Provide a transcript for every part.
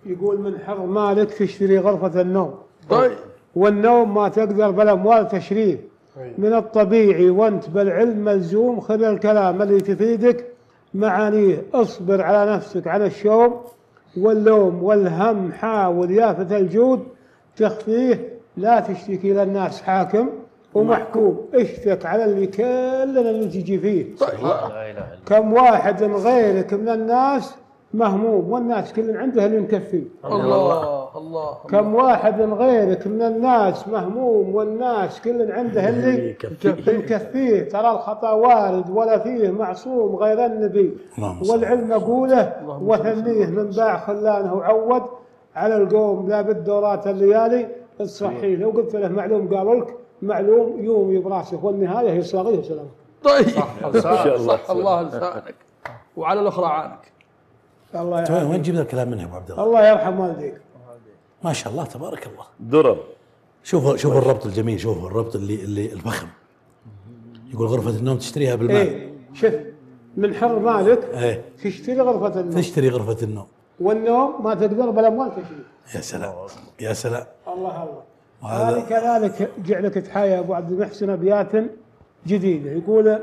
يقول من حر مالك تشتري غرفة النوم. طيب. والنوم ما تقدر بالأموال تشريه. من الطبيعي وانت بالعلم ملزوم خذ الكلام اللي تفيدك معانيه. اصبر على نفسك على الشوم واللوم والهم، حاول يافت الجود تخفيه. لا تشتكي للناس حاكم ومحكوم، اشتك على اللي كلنا اللي تجي فيه. كم واحد غيرك من الناس مهموم والناس كل عنده اللي مكفيه. الله. كم واحد غيرك من الناس مهموم والناس كل عنده اللي مكفيه. ترى الخطا وارد ولا فيه معصوم غير النبي، والعلم اقوله وثنيه من باع خلانه وعود على القوم لا بالدورات الليالي تصحيه. لو قلت له معلوم قالوا لك معلوم يوم براسك والنهايه هي صاغيه وسلام. طيب صح الله لسانك وعلى الاخرى عانك. الله يرحمه. وين جبنا الكلام منه ابو عبد الله؟ الله يرحم والديك. ما شاء الله تبارك الله. درر. شوفوا الربط الجميل، شوفوا الربط اللي الفخم. يقول غرفة النوم تشتريها بالمال. ايه شوف من حر مالك ايه تشتري غرفة النوم. تشتري غرفة النوم. والنوم ما تقدر بالاموال تشتري. يا سلام يا سلام. الله. هذه كذلك جعلك تحيا ابو عبد المحسن ابيات جديده. يقول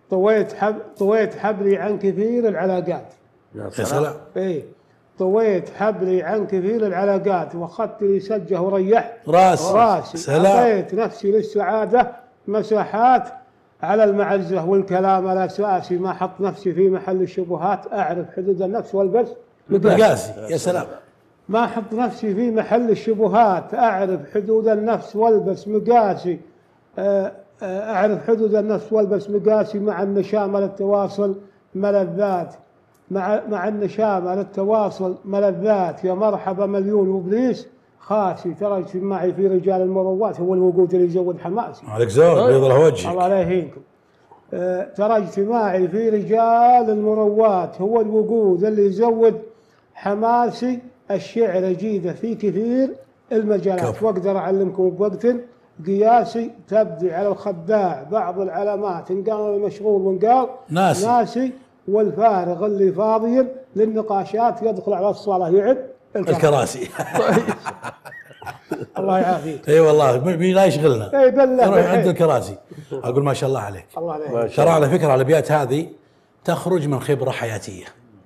طويت حبلي عن كثير العلاقات. يا سلام. ايه طويت حبلي عن كثير العلاقات واخذت لي سجه وريحت راسي. سلام. اعطيت نفسي للسعاده مساحات على المعزه والكلام الاساسي. ما حط نفسي في محل الشبهات، اعرف حدود النفس والبس مقاسي. يا سلام. ما احط نفسي في محل الشبهات، اعرف حدود النفس والبس مقاسي. اعرف حدود النفس والبس مقاسي. مع النشامه للتواصل ملذات. مع النشامه للتواصل ملذات. يا مرحبا مليون وابليس خاسي. ترى اجتماعي في رجال المروات هو الوقود اللي يزود حماسي. عليك زود بيض له وجهك. الله لا يهينكم. ترى اجتماعي في رجال المروات هو الوقود اللي يزود حماسي. الشعر أجيده في كثير المجالات واقدر اعلمكم بوقت قياسي. تبدي على الخداع بعض العلامات ان قال مشغول وان قال ناسي. والفارغ اللي فاضي للنقاشات يدخل على الصلاه يعد الكراسي. الله يعافيك. اي والله لا يشغلنا. اي بالله يروح عند الكراسي. اقول ما شاء الله عليك. الله عليك. ترى على فكره الابيات هذه تخرج من خبره حياتيه.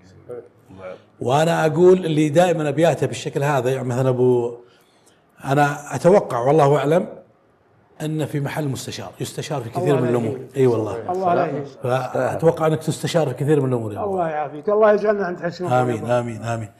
وانا اقول اللي دائما ابياته بالشكل هذا، يعني مثلا انا اتوقع والله اعلم ان في محل مستشار يستشار في كثير من الامور. اي والله. الله عليك. فاتوقع انك تستشار في كثير من الامور. الله يعافيك. الله يجعلنا عند حسن. امين امين امين.